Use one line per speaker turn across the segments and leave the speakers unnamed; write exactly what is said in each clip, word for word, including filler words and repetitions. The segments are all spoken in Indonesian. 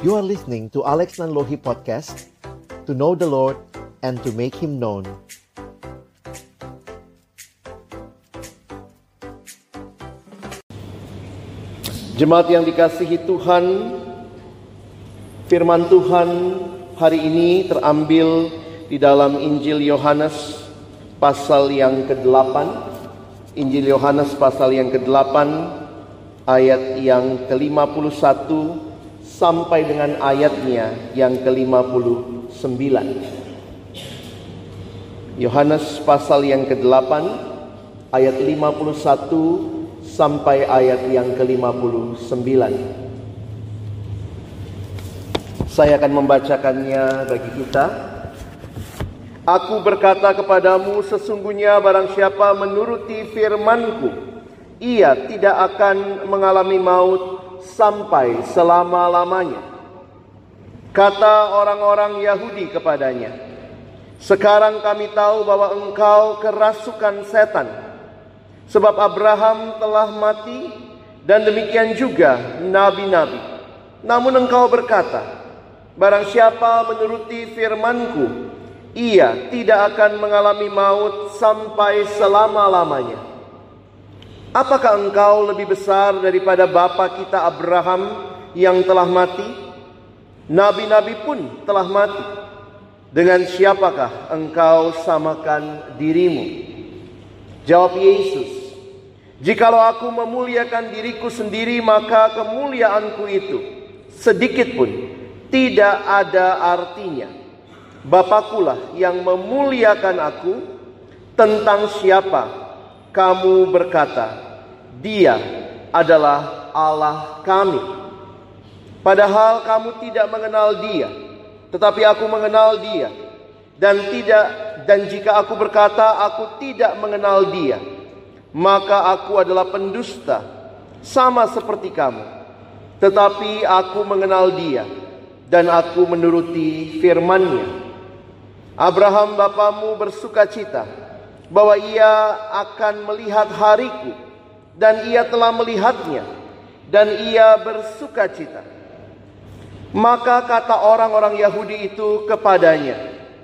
You are listening to Alex Nanlohi Podcast, to know the Lord and to make Him known. Jemaat yang dikasihi Tuhan, firman Tuhan hari ini terambil di dalam Injil Yohanes pasal yang kedelapan. Injil Yohanes pasal yang kedelapan, ayat yang ke lima puluh satu sampai dengan ayatnya yang ke lima puluh sembilan. Yohanes pasal yang kedelapan, ayat lima puluh satu sampai ayat yang ke lima puluh sembilan. Saya akan membacakannya bagi kita. Aku berkata kepadamu, sesungguhnya barang siapa menuruti firman-Ku, ia tidak akan mengalami maut sampai selama-lamanya. Kata orang-orang Yahudi kepadanya, sekarang kami tahu bahwa engkau kerasukan setan, sebab Abraham telah mati dan demikian juga nabi-nabi. Namun engkau berkata, barang siapa menuruti firman-Ku, ia tidak akan mengalami maut sampai selama-lamanya. Apakah engkau lebih besar daripada bapa kita Abraham yang telah mati? Nabi-nabi pun telah mati. Dengan siapakah engkau samakan dirimu? Jawab Yesus, jikalau aku memuliakan diriku sendiri, maka kemuliaanku itu sedikit pun tidak ada artinya. Bapakulah yang memuliakan aku. Tentang siapa kamu berkata, Dia adalah Allah kami? Padahal kamu tidak mengenal Dia, tetapi aku mengenal Dia. Dan tidak dan jika aku berkata aku tidak mengenal Dia, maka aku adalah pendusta, sama seperti kamu. Tetapi aku mengenal Dia, dan aku menuruti firman-Nya. Abraham bapamu bersukacita bahwa ia akan melihat hariku, dan ia telah melihatnya, dan ia bersukacita. Maka kata orang-orang Yahudi itu kepadanya,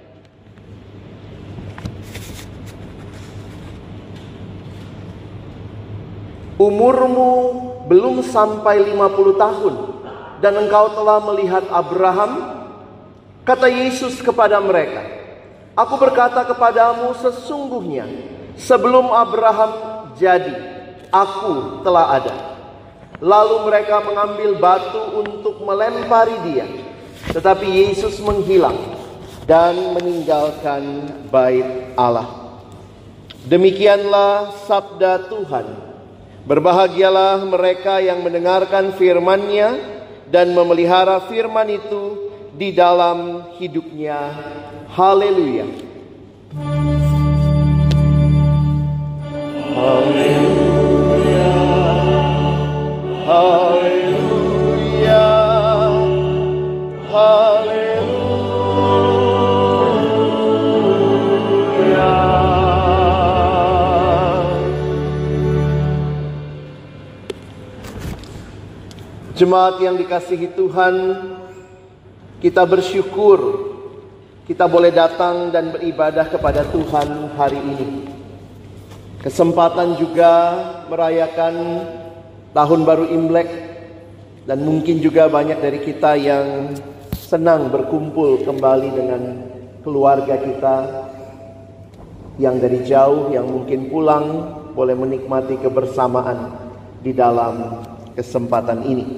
umurmu belum sampai lima puluh tahun, dan engkau telah melihat Abraham? Kata Yesus kepada mereka, aku berkata kepadamu, sesungguhnya sebelum Abraham jadi, aku telah ada. Lalu mereka mengambil batu untuk melempari dia, tetapi Yesus menghilang dan meninggalkan bait Allah. Demikianlah sabda Tuhan. Berbahagialah mereka yang mendengarkan firman-Nya dan memelihara firman itu di dalam hidupnya. Haleluya. Haleluya. Haleluya. Haleluya. Jemaat yang dikasihi Tuhan, kita bersyukur kita boleh datang dan beribadah kepada Tuhan hari ini. Kesempatan juga merayakan Tahun Baru Imlek, dan mungkin juga banyak dari kita yang senang berkumpul kembali dengan keluarga kita yang dari jauh, yang mungkin pulang, boleh menikmati kebersamaan di dalam kesempatan ini.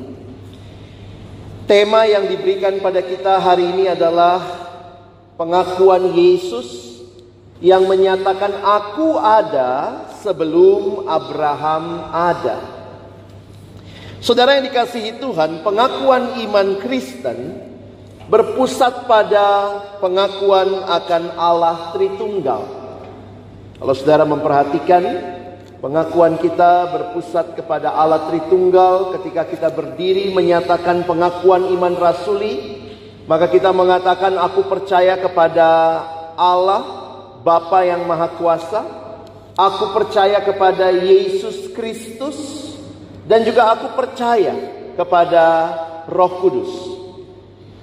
Tema yang diberikan pada kita hari ini adalah pengakuan Yesus yang menyatakan aku ada sebelum Abraham ada. Saudara yang dikasihi Tuhan, pengakuan iman Kristen berpusat pada pengakuan akan Allah Tritunggal. Kalau saudara memperhatikan, pengakuan kita berpusat kepada Allah Tritunggal. Ketika kita berdiri menyatakan pengakuan iman rasuli, maka kita mengatakan aku percaya kepada Allah Bapa yang Maha Kuasa, aku percaya kepada Yesus Kristus, dan juga aku percaya kepada Roh Kudus.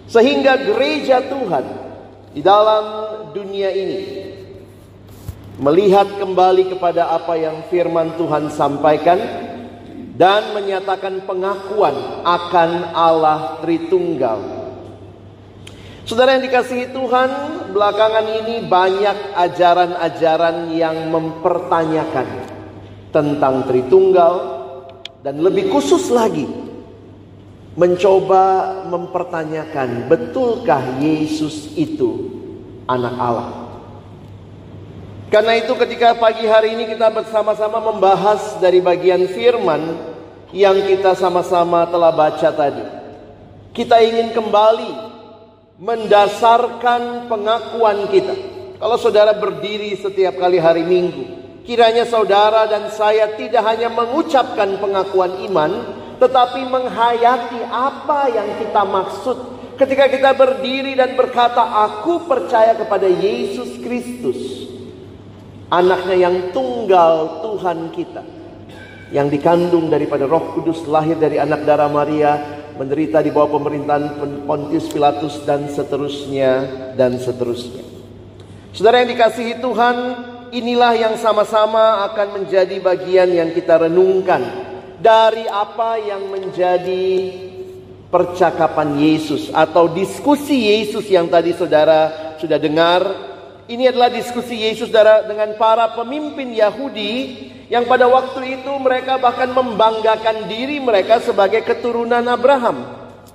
Sehingga gereja Tuhan di dalam dunia ini melihat kembali kepada apa yang firman Tuhan sampaikan dan menyatakan pengakuan akan Allah Tritunggal. Saudara yang dikasihi Tuhan, belakangan ini banyak ajaran-ajaran yang mempertanyakan tentang Tritunggal, dan lebih khusus lagi mencoba mempertanyakan, betulkah Yesus itu anak Allah? Karena itu ketika pagi hari ini kita bersama-sama membahas dari bagian firman yang kita sama-sama telah baca tadi, kita ingin kembali mendasarkan pengakuan kita. Kalau saudara berdiri setiap kali hari Minggu, kiranya saudara dan saya tidak hanya mengucapkan pengakuan iman, tetapi menghayati apa yang kita maksud ketika kita berdiri dan berkata, aku percaya kepada Yesus Kristus, anaknya yang tunggal Tuhan kita, yang dikandung daripada Roh Kudus, lahir dari anak darah Maria, menderita di bawah pemerintahan Pontius Pilatus, dan seterusnya dan seterusnya. Saudara yang dikasihi Tuhan, inilah yang sama-sama akan menjadi bagian yang kita renungkan dari apa yang menjadi percakapan Yesus atau diskusi Yesus yang tadi saudara sudah dengar. Ini adalah diskusi Yesus dengan para pemimpin Yahudi yang pada waktu itu mereka bahkan membanggakan diri mereka sebagai keturunan Abraham.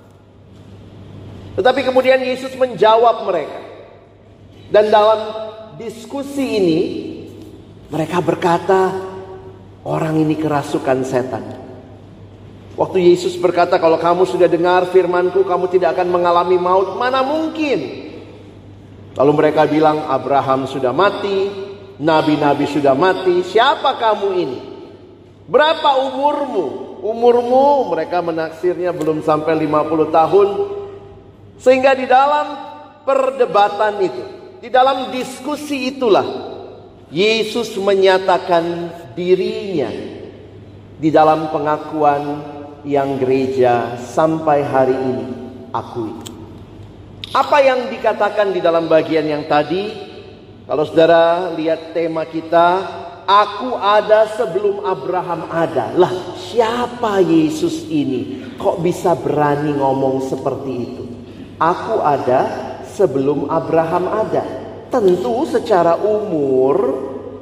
Tetapi kemudian Yesus menjawab mereka. Dan dalam diskusi ini mereka berkata, orang ini kerasukan setan. Waktu Yesus berkata, kalau kamu sudah dengar firmanku, kamu tidak akan mengalami maut. Mana mungkin? Lalu mereka bilang, Abraham sudah mati, nabi-nabi sudah mati, siapa kamu ini? Berapa umurmu? Umurmu, mereka menaksirnya belum sampai lima puluh tahun. Sehingga di dalam perdebatan itu, di dalam diskusi itulah, Yesus menyatakan dirinya di dalam pengakuan yang gereja sampai hari ini akui. Apa yang dikatakan di dalam bagian yang tadi? Kalau saudara lihat tema kita, aku ada sebelum Abraham ada. Lah, siapa Yesus ini? Kok bisa berani ngomong seperti itu? Aku ada sebelum Abraham ada. Tentu secara umur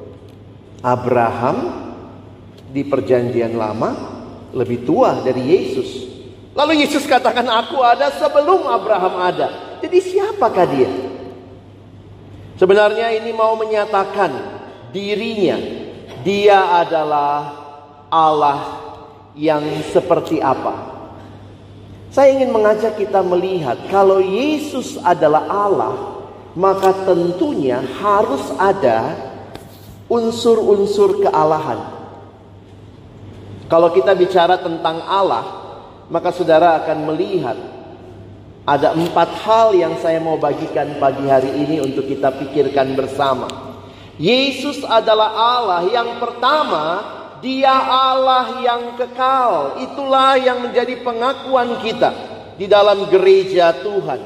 Abraham di perjanjian lama lebih tua dari Yesus. Lalu Yesus katakan, aku ada sebelum Abraham ada. Jadi siapakah dia? Sebenarnya ini mau menyatakan dirinya, dia adalah Allah yang seperti apa. Saya ingin mengajak kita melihat, kalau Yesus adalah Allah, maka tentunya harus ada unsur-unsur kealahan. Kalau kita bicara tentang Allah, maka saudara akan melihat ada empat hal yang saya mau bagikan pagi hari ini untuk kita pikirkan bersama. Yesus adalah Allah yang pertama, dia Allah yang kekal. Itulah yang menjadi pengakuan kita di dalam gereja Tuhan.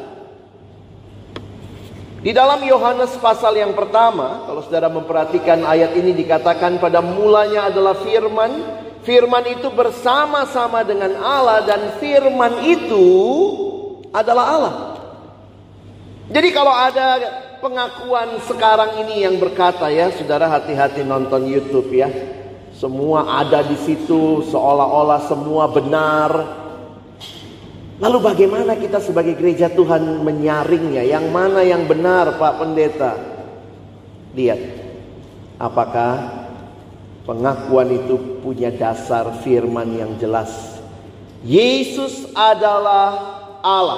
Di dalam Yohanes pasal yang pertama, kalau saudara memperhatikan ayat ini, dikatakan pada mulanya adalah firman. Firman itu bersama-sama dengan Allah, dan firman itu adalah Allah. Jadi kalau ada pengakuan sekarang ini yang berkata, ya saudara hati-hati nonton YouTube ya, semua ada di situ, seolah-olah semua benar. Lalu bagaimana kita sebagai gereja Tuhan menyaringnya? Yang mana yang benar, Pak Pendeta? Lihat, apakah pengakuan itu punya dasar firman yang jelas. Yesus adalah Allah.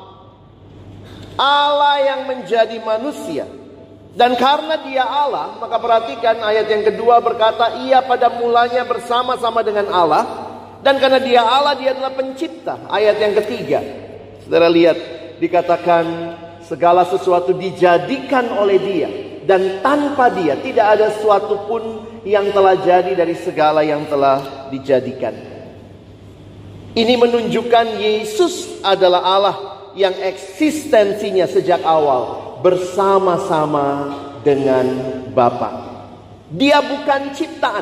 Allah yang menjadi manusia. Dan karena dia Allah, maka perhatikan ayat yang kedua berkata, ia pada mulanya bersama-sama dengan Allah. Dan karena dia Allah, dia adalah pencipta. Ayat yang ketiga, saudara lihat, dikatakan segala sesuatu dijadikan oleh dia, dan tanpa dia tidak ada sesuatu pun yang telah jadi dari segala yang telah dijadikan. Ini menunjukkan Yesus adalah Allah. yang eksistensinya sejak awal bersama-sama dengan Bapa. Dia bukan ciptaan.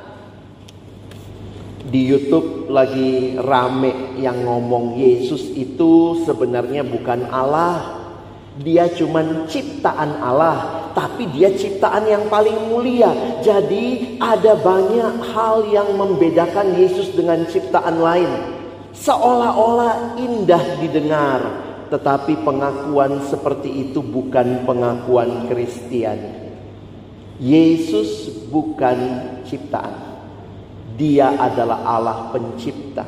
Di YouTube lagi rame yang ngomong Yesus itu sebenarnya bukan Allah. Dia cuman ciptaan Allah, tapi dia ciptaan yang paling mulia. Jadi ada banyak hal yang membedakan Yesus dengan ciptaan lain. Seolah-olah indah didengar, tetapi pengakuan seperti itu bukan pengakuan Kristiani. Yesus bukan ciptaan. Dia adalah Allah pencipta.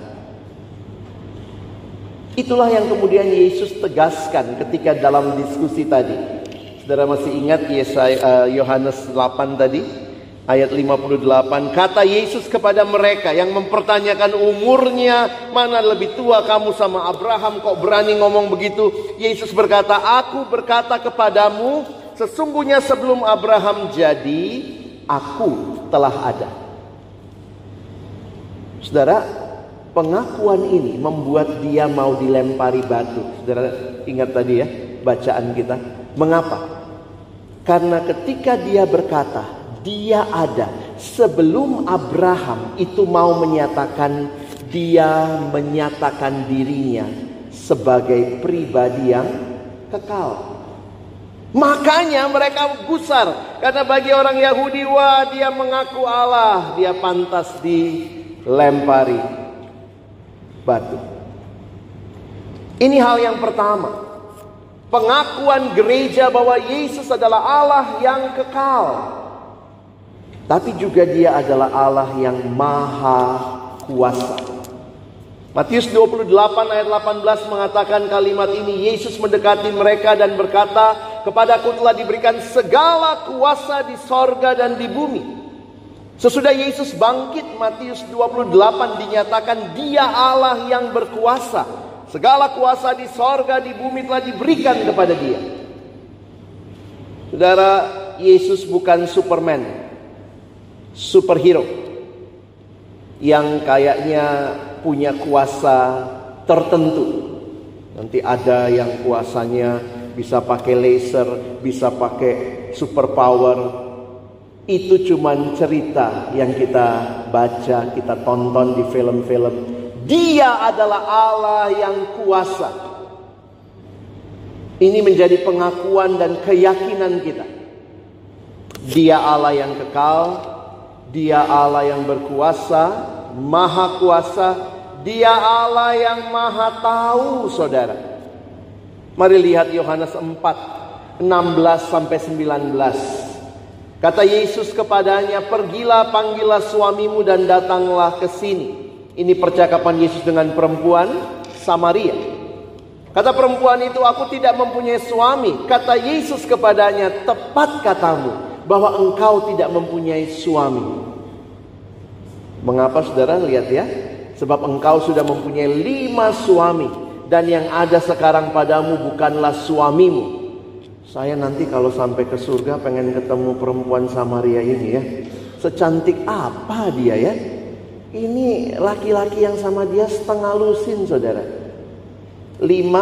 Itulah yang kemudian Yesus tegaskan ketika dalam diskusi tadi. Saudara masih ingat Yesaya, Yohanes delapan tadi? Ayat lima puluh delapan. Kata Yesus kepada mereka yang mempertanyakan umurnya, mana lebih tua kamu sama Abraham, kok berani ngomong begitu? Yesus berkata, aku berkata kepadamu, sesungguhnya sebelum Abraham jadi, aku telah ada. Saudara, pengakuan ini membuat dia mau dilempari batu. Saudara ingat tadi ya bacaan kita. Mengapa? Karena ketika dia berkata dia ada, sebelum Abraham itu mau menyatakan, dia menyatakan dirinya sebagai pribadi yang kekal. Makanya mereka gusar. Karena bagi orang Yahudi, wah dia mengaku Allah, dia pantas dilempari batu. Ini hal yang pertama. Pengakuan gereja bahwa Yesus adalah Allah yang kekal. Tapi juga dia adalah Allah yang maha kuasa. Matius dua puluh delapan ayat delapan belas mengatakan kalimat ini. Yesus mendekati mereka dan berkata, kepadaku telah diberikan segala kuasa di sorga dan di bumi. Sesudah Yesus bangkit, Matius dua puluh delapan dinyatakan dia Allah yang berkuasa. Segala kuasa di sorga, di bumi telah diberikan kepada dia. Saudara, Yesus bukan Superman, superhero yang kayaknya punya kuasa tertentu. Nanti ada yang kuasanya bisa pakai laser, bisa pakai superpower. Itu cuman cerita yang kita baca, kita tonton di film-film. Dia adalah Allah yang kuasa. Ini menjadi pengakuan dan keyakinan kita. Dia Allah yang kekal, dia Allah yang berkuasa, maha kuasa, dia Allah yang maha tahu, saudara. Mari lihat Yohanes empat, enam belas sampai sembilan belas. Kata Yesus kepadanya, pergilah, panggillah suamimu dan datanglah ke sini. Ini percakapan Yesus dengan perempuan Samaria. Kata perempuan itu, aku tidak mempunyai suami. Kata Yesus kepadanya, tepat katamu bahwa engkau tidak mempunyai suami. Mengapa saudara? Lihat ya. Sebab engkau sudah mempunyai lima suami, dan yang ada sekarang padamu bukanlah suamimu. Saya nanti kalau sampai ke surga pengen ketemu perempuan Samaria ini ya. Secantik apa dia ya? Ini laki-laki yang sama dia setengah lusin, saudara. Lima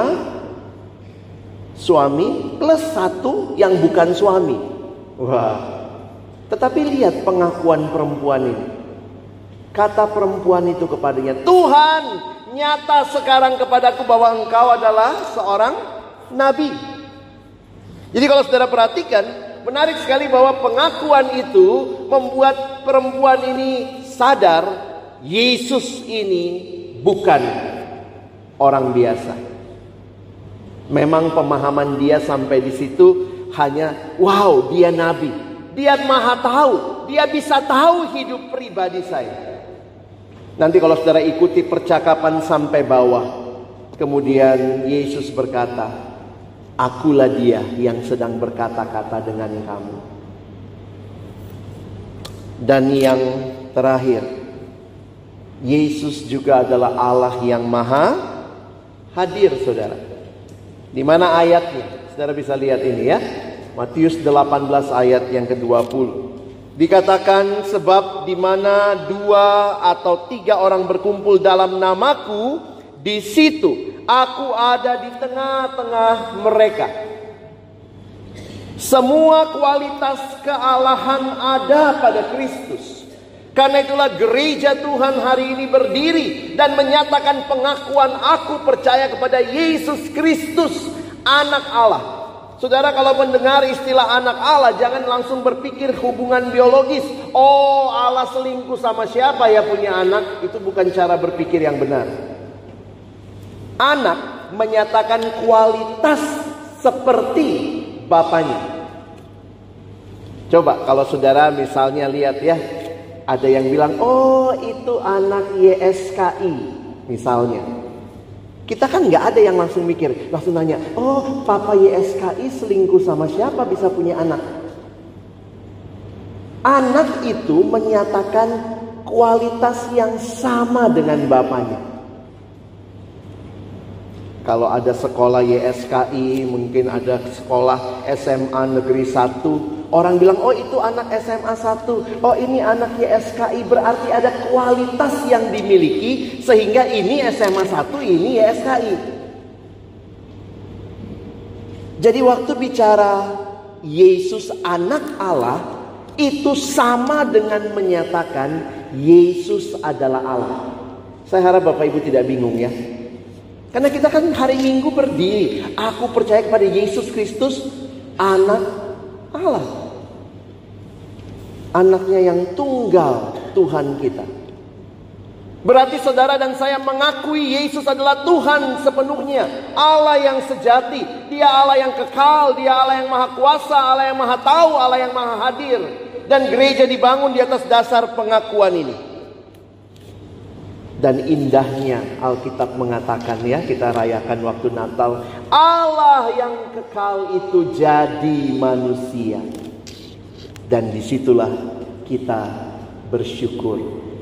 suami plus satu yang bukan suami. Wah. Tetapi lihat pengakuan perempuan ini. Kata perempuan itu kepadanya, Tuhan, nyata sekarang kepadaku bahwa engkau adalah seorang nabi. Jadi kalau saudara perhatikan, menarik sekali bahwa pengakuan itu membuat perempuan ini sadar Yesus ini bukan orang biasa. Memang pemahaman dia sampai di situ hanya, wow, dia nabi. Dia maha tahu. Dia bisa tahu hidup pribadi saya. Nanti kalau saudara ikuti percakapan sampai bawah, kemudian Yesus berkata, akulah dia yang sedang berkata-kata dengan kamu. Dan yang terakhir, Yesus juga adalah Allah yang maha hadir, saudara. Di mana ayatnya? Saudara bisa lihat ini ya. Matius delapan belas ayat yang ke dua puluh. Dikatakan, sebab di mana dua atau tiga orang berkumpul dalam namaku, di situ Aku ada di tengah-tengah mereka. Semua kualitas kealahan ada pada Kristus. Karena itulah gereja Tuhan hari ini berdiri dan menyatakan pengakuan aku percaya kepada Yesus Kristus, anak Allah. Saudara, kalau mendengar istilah anak Allah, jangan langsung berpikir hubungan biologis. Oh, Allah selingkuh sama siapa ya punya anak? Itu bukan cara berpikir yang benar. Anak menyatakan kualitas seperti bapaknya. Coba kalau saudara misalnya lihat ya, ada yang bilang, oh itu anak Y S K I misalnya. Kita kan nggak ada yang langsung mikir, langsung nanya, oh papa Y S K I selingkuh sama siapa bisa punya anak? Anak itu menyatakan kualitas yang sama dengan bapaknya. Kalau ada sekolah Y S K I, mungkin ada sekolah S M A Negeri satu, orang bilang, oh itu anak S M A satu, oh ini anak Y S K I, berarti ada kualitas yang dimiliki, sehingga ini S M A satu, ini Y S K I. Jadi waktu bicara Yesus anak Allah, itu sama dengan menyatakan Yesus adalah Allah. Saya harap Bapak Ibu tidak bingung ya. Karena kita kan hari Minggu berdiri, aku percaya kepada Yesus Kristus, anak Allah. Anaknya yang tunggal, Tuhan kita. Berarti saudara dan saya mengakui Yesus adalah Tuhan sepenuhnya, Allah yang sejati. Dia Allah yang kekal, Dia Allah yang maha kuasa, Allah yang maha tahu, Allah yang maha hadir. Dan gereja dibangun di atas dasar pengakuan ini. Dan indahnya Alkitab mengatakan ya, kita rayakan waktu Natal, Allah yang kekal itu jadi manusia. Dan disitulah kita bersyukur.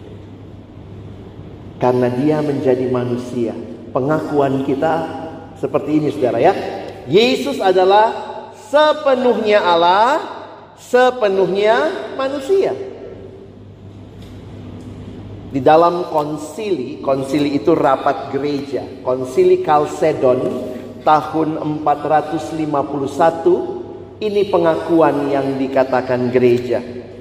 Karena Dia menjadi manusia. Pengakuan kita seperti ini saudara ya. Yesus adalah sepenuhnya Allah, sepenuhnya manusia. Di dalam konsili, konsili itu rapat gereja, konsili Kalsedon tahun empat ratus lima puluh satu, ini pengakuan yang dikatakan gereja.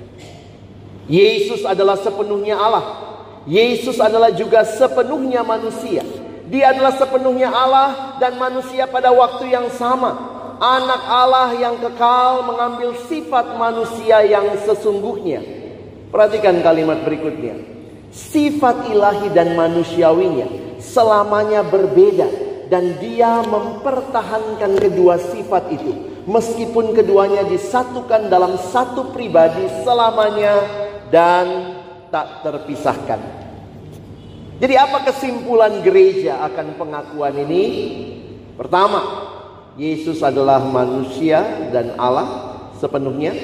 Yesus adalah sepenuhnya Allah. Yesus adalah juga sepenuhnya manusia. Dia adalah sepenuhnya Allah dan manusia pada waktu yang sama. Anak Allah yang kekal mengambil sifat manusia yang sesungguhnya. Perhatikan kalimat berikutnya. Sifat ilahi dan manusiawinya selamanya berbeda, dan Dia mempertahankan kedua sifat itu meskipun keduanya disatukan dalam satu pribadi selamanya dan tak terpisahkan. Jadi apa kesimpulan gereja akan pengakuan ini? Pertama, Yesus adalah manusia dan Allah sepenuhnya.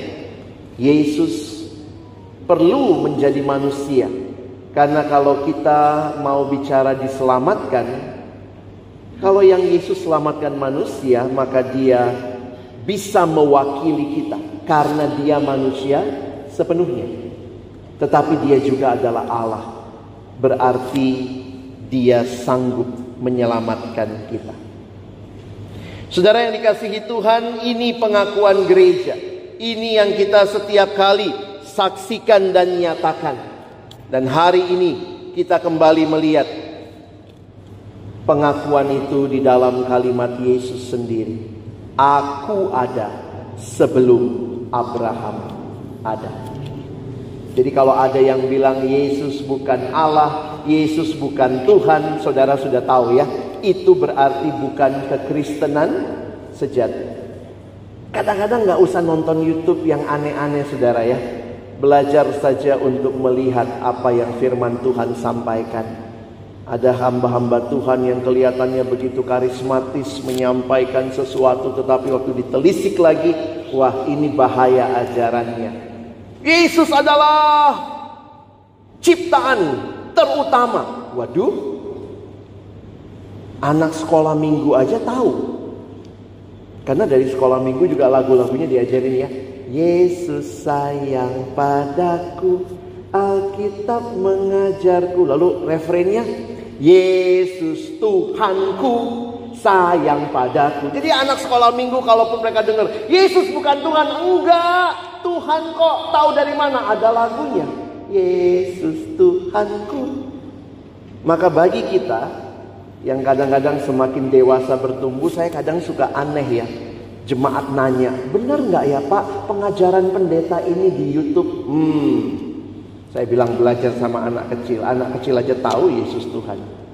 Yesus perlu menjadi manusia. Karena kalau kita mau bicara diselamatkan, kalau yang Yesus selamatkan manusia, maka Dia bisa mewakili kita. Karena Dia manusia sepenuhnya. Tetapi Dia juga adalah Allah. Berarti Dia sanggup menyelamatkan kita. Saudara yang dikasihi Tuhan, ini pengakuan gereja. Ini yang kita setiap kali saksikan dan nyatakan. Dan hari ini kita kembali melihat pengakuan itu di dalam kalimat Yesus sendiri. Aku ada sebelum Abraham ada. Jadi kalau ada yang bilang Yesus bukan Allah, Yesus bukan Tuhan, saudara sudah tahu ya, itu berarti bukan kekristenan sejati. Kadang-kadang gak usah nonton YouTube yang aneh-aneh saudara ya. Belajar saja untuk melihat apa yang firman Tuhan sampaikan. Ada hamba-hamba Tuhan yang kelihatannya begitu karismatis menyampaikan sesuatu, tetapi waktu ditelisik lagi, wah ini bahaya ajarannya. Yesus adalah ciptaan terutama. Waduh, anak sekolah minggu aja tahu. Karena dari sekolah minggu juga lagu-lagunya diajarin ya. Yesus sayang padaku, Alkitab mengajarku. Lalu refrennya, Yesus Tuhanku, sayang padaku. Jadi anak sekolah minggu kalaupun mereka dengar Yesus bukan Tuhan, enggak, Tuhan kok. Tahu dari mana? Ada lagunya, Yesus Tuhanku. Maka bagi kita yang kadang-kadang semakin dewasa bertumbuh, saya kadang suka aneh ya. Jemaat nanya, benar nggak ya Pak pengajaran pendeta ini di YouTube? Hmm, saya bilang belajar sama anak kecil. Anak kecil aja tahu Yesus Tuhan.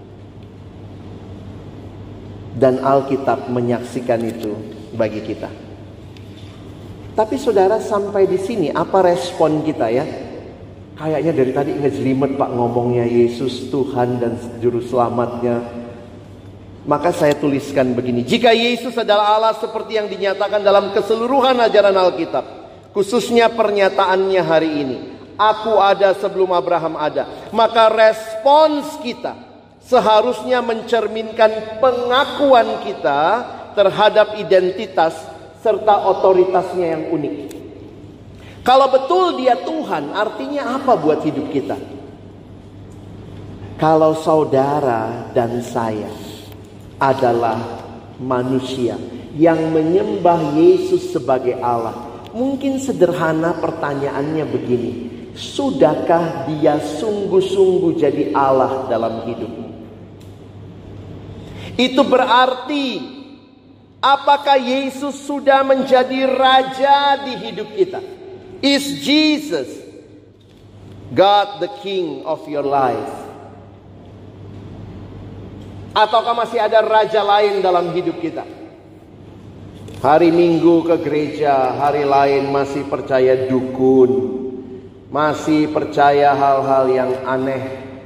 Dan Alkitab menyaksikan itu bagi kita. Tapi saudara, sampai di sini apa respon kita ya? Kayaknya dari tadi ngejelimet Pak ngomongnya Yesus Tuhan dan Juru Selamatnya. Maka saya tuliskan begini, jika Yesus adalah Allah seperti yang dinyatakan dalam keseluruhan ajaran Alkitab, khususnya pernyataannya hari ini, aku ada sebelum Abraham ada, maka respons kita seharusnya mencerminkan pengakuan kita terhadap identitas serta otoritasnya yang unik. Kalau betul dia Tuhan, artinya apa buat hidup kita? Kalau saudara dan saya adalah manusia yang menyembah Yesus sebagai Allah, mungkin sederhana pertanyaannya begini, sudahkah dia sungguh-sungguh jadi Allah dalam hidupmu? Itu berarti apakah Yesus sudah menjadi raja di hidup kita? Is Jesus God the King of your life? Ataukah masih ada raja lain dalam hidup kita? Hari Minggu ke gereja, hari lain masih percaya dukun, masih percaya hal-hal yang aneh.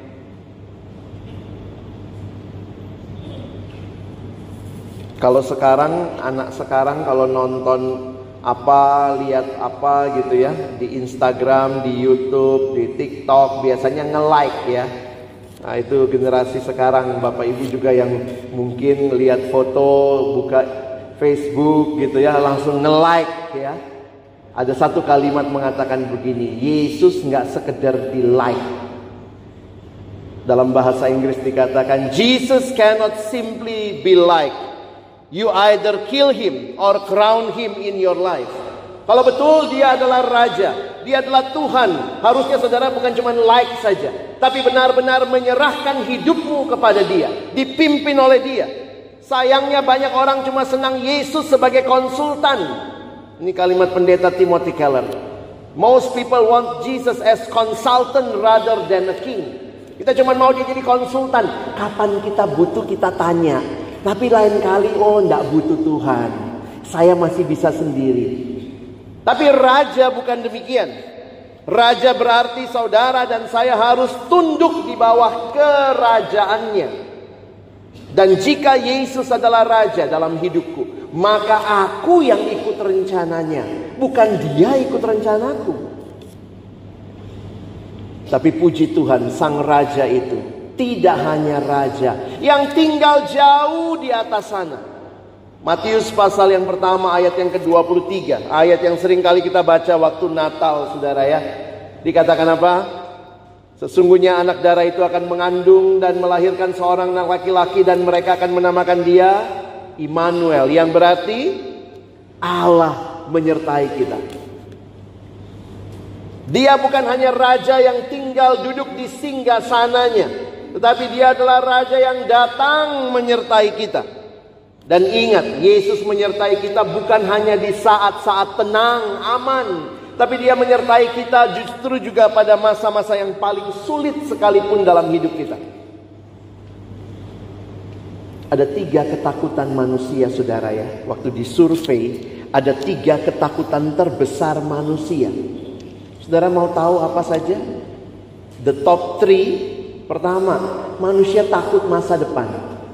Kalau sekarang, anak sekarang kalau nonton apa, lihat apa gitu ya, di Instagram, di YouTube, di TikTok, biasanya nge-like ya. Nah itu generasi sekarang, Bapak Ibu juga yang mungkin lihat foto, buka Facebook gitu ya, langsung nge-like ya. Ada satu kalimat mengatakan begini, Yesus gak sekedar di like. Dalam bahasa Inggris dikatakan, Jesus cannot simply be like. You either kill him or crown him in your life. Kalau betul dia adalah raja, dia adalah Tuhan, harusnya saudara bukan cuma like saja, tapi benar-benar menyerahkan hidupmu kepada dia, dipimpin oleh dia. Sayangnya banyak orang cuma senang Yesus sebagai konsultan. Ini kalimat pendeta Timothy Keller. Most people want Jesus as consultant rather than a king. Kita cuma mau dia jadi konsultan. Kapan kita butuh kita tanya. Tapi lain kali, oh enggak butuh Tuhan, saya masih bisa sendiri. Tapi raja bukan demikian. Raja berarti saudara dan saya harus tunduk di bawah kerajaannya. Dan jika Yesus adalah raja dalam hidupku, maka aku yang ikut rencananya, bukan dia ikut rencanaku. Tapi puji Tuhan, sang raja itu tidak hanya raja yang tinggal jauh di atas sana. Matius pasal yang pertama ayat yang ke dua puluh tiga, ayat yang sering kali kita baca waktu Natal saudara ya. Dikatakan apa? Sesungguhnya anak darah itu akan mengandung dan melahirkan seorang anak laki-laki, dan mereka akan menamakan dia Immanuel, yang berarti Allah menyertai kita. Dia bukan hanya raja yang tinggal duduk di singgasananya, tetapi dia adalah raja yang datang menyertai kita. Dan ingat, Yesus menyertai kita bukan hanya di saat-saat tenang, aman, tapi dia menyertai kita justru juga pada masa-masa yang paling sulit sekalipun dalam hidup kita. Ada tiga ketakutan manusia saudara ya. Waktu disurvei, ada tiga ketakutan terbesar manusia. Saudara mau tahu apa saja? The top three. Pertama, manusia takut masa depan.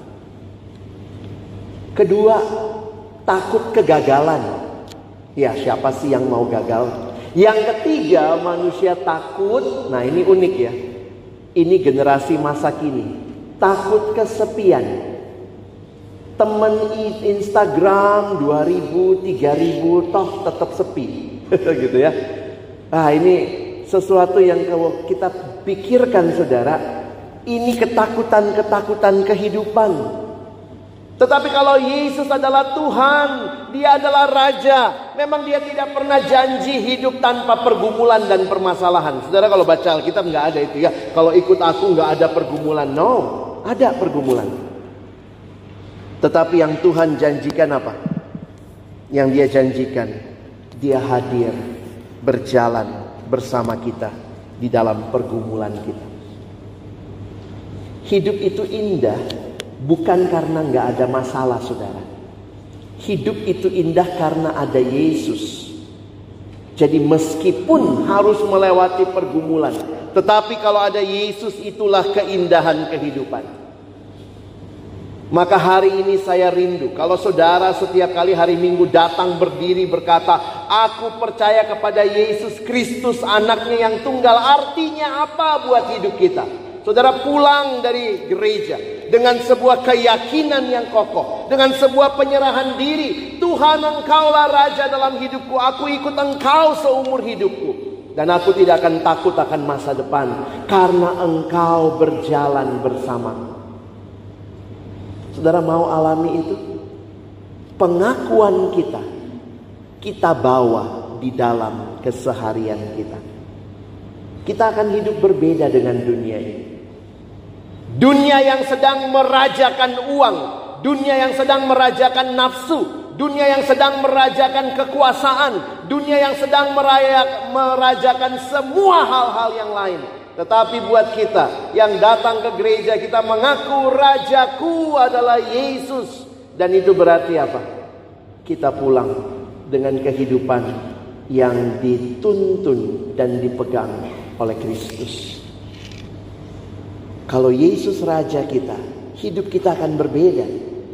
Kedua, takut kegagalan. Ya, siapa sih yang mau gagal? Yang ketiga, manusia takut, nah ini unik ya. Ini generasi masa kini. Takut kesepian. Temen Instagram dua ribu, tiga ribu, toh tetap sepi. Gitu ya. Nah ini sesuatu yang kalau kita pikirkan saudara, Ini ketakutan-ketakutan kehidupan. Tetapi kalau Yesus adalah Tuhan, Dia adalah Raja, memang Dia tidak pernah janji hidup tanpa pergumulan dan permasalahan. Saudara kalau baca Alkitab nggak ada itu ya. Kalau ikut aku nggak ada pergumulan. No, ada pergumulan. Tetapi yang Tuhan janjikan apa? Yang Dia janjikan, Dia hadir, berjalan bersama kita di dalam pergumulan kita. Hidup itu indah bukan karena nggak ada masalah, saudara. Hidup itu indah karena ada Yesus. Jadi meskipun harus melewati pergumulan, tetapi kalau ada Yesus itulah keindahan kehidupan. Maka hari ini saya rindu kalau saudara setiap kali hari Minggu datang berdiri berkata, aku percaya kepada Yesus Kristus anaknya yang tunggal. Artinya apa buat hidup kita? Saudara pulang dari gereja dengan sebuah keyakinan yang kokoh, dengan sebuah penyerahan diri. Tuhan, Engkaulah Raja dalam hidupku, aku ikut Engkau seumur hidupku. Dan aku tidak akan takut akan masa depan, karena Engkau berjalan bersamaku. Saudara mau alami itu? Pengakuan kita, kita bawa di dalam keseharian kita. Kita akan hidup berbeda dengan dunia ini. Dunia yang sedang merajakan uang, dunia yang sedang merajakan nafsu, dunia yang sedang merajakan kekuasaan, dunia yang sedang merayak, merajakan semua hal-hal yang lain. Tetapi buat kita yang datang ke gereja, kita mengaku Rajaku adalah Yesus. Dan itu berarti apa? Kita pulang dengan kehidupan yang dituntun dan dipegang oleh Kristus. Kalau Yesus Raja kita, hidup kita akan berbeda.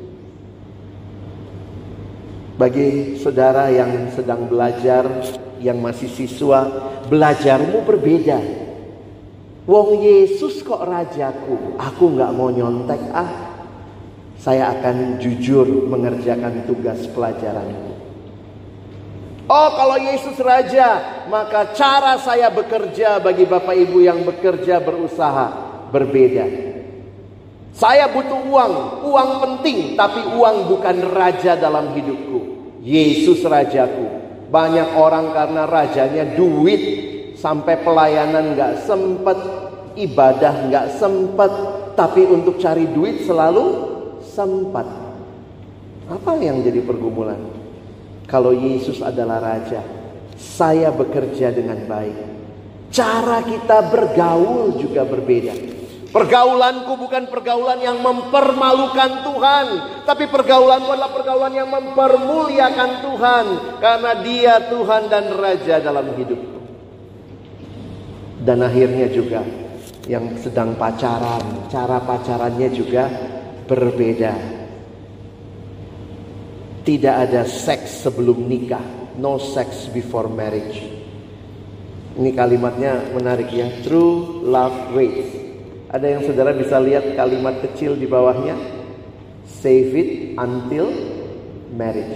Bagi saudara yang sedang belajar, yang masih siswa, belajarmu berbeda. Wong Yesus kok Rajaku, aku gak mau nyontek ah. Saya akan jujur mengerjakan tugas pelajaranku. Oh, kalau Yesus Raja, maka cara saya bekerja bagi Bapak Ibu yang bekerja berusaha berbeda. Saya butuh uang, uang penting, tapi uang bukan raja dalam hidupku. Yesus Rajaku. Banyak orang karena rajanya duit, sampai pelayanan gak sempet, ibadah gak sempet, tapi untuk cari duit selalu sempat. Apa yang jadi pergumulan? Kalau Yesus adalah Raja, saya bekerja dengan baik. Cara kita bergaul juga berbeda. Pergaulanku bukan pergaulan yang mempermalukan Tuhan, tapi pergaulanku adalah pergaulan yang mempermuliakan Tuhan, karena Dia Tuhan dan Raja dalam hidupku. Dan akhirnya juga yang sedang pacaran, cara pacarannya juga berbeda. Tidak ada seks sebelum nikah, no sex before marriage. Ini kalimatnya menarik ya, true love waits. Ada yang saudara bisa lihat kalimat kecil di bawahnya, save it until marriage.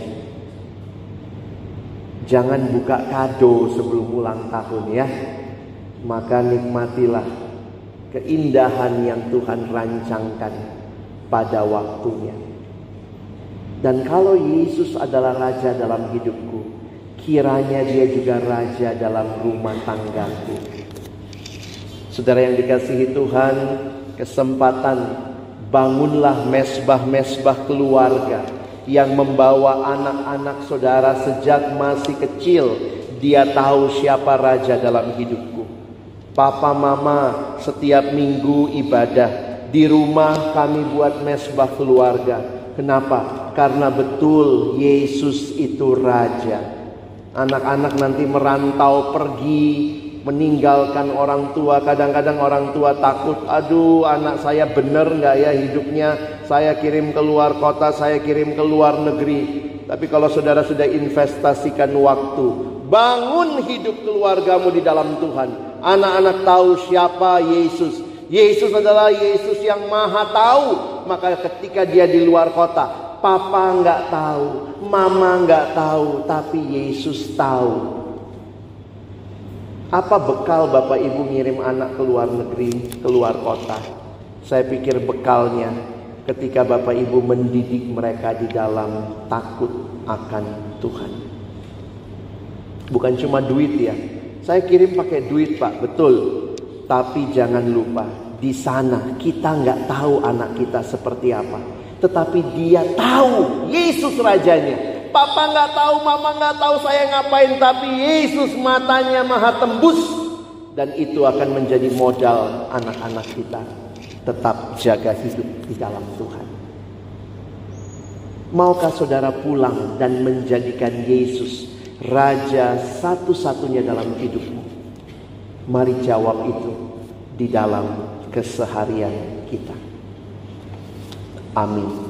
Jangan buka kado sebelum ulang tahun ya. Maka nikmatilah keindahan yang Tuhan rancangkan pada waktunya. Dan kalau Yesus adalah Raja dalam hidupku, kiranya Dia juga Raja dalam rumah tanggaku. Saudara yang dikasihi Tuhan, kesempatan bangunlah mesbah-mesbah keluarga yang membawa anak-anak saudara sejak masih kecil. Dia tahu siapa Raja dalam hidupku. Papa mama setiap minggu ibadah. Di rumah kami buat mesbah keluarga. Kenapa? Karena betul Yesus itu Raja. Anak-anak nanti merantau pergi, meninggalkan orang tua. Kadang-kadang orang tua takut, aduh anak saya bener gak ya hidupnya, saya kirim keluar kota, saya kirim ke luar negeri. Tapi kalau saudara sudah investasikan waktu, bangun hidup keluargamu di dalam Tuhan. Anak-anak tahu siapa Yesus. Yesus adalah Yesus yang maha tahu. Maka ketika dia di luar kota, papa gak tahu, mama gak tahu, tapi Yesus tahu. Apa bekal Bapak Ibu ngirim anak ke luar negeri, ke luar kota? Saya pikir bekalnya ketika Bapak Ibu mendidik mereka di dalam takut akan Tuhan. Bukan cuma duit ya. Saya kirim pakai duit Pak, betul. Tapi jangan lupa, di sana kita nggak tahu anak kita seperti apa. Tetapi dia tahu Yesus rajanya. Papa nggak tahu, mama nggak tahu saya ngapain. Tapi Yesus matanya maha tembus. Dan itu akan menjadi modal anak-anak kita. Tetap jaga hidup di dalam Tuhan. Maukah saudara pulang dan menjadikan Yesus Raja satu-satunya dalam hidupmu? Mari jawab itu di dalam keseharian kita. Amin.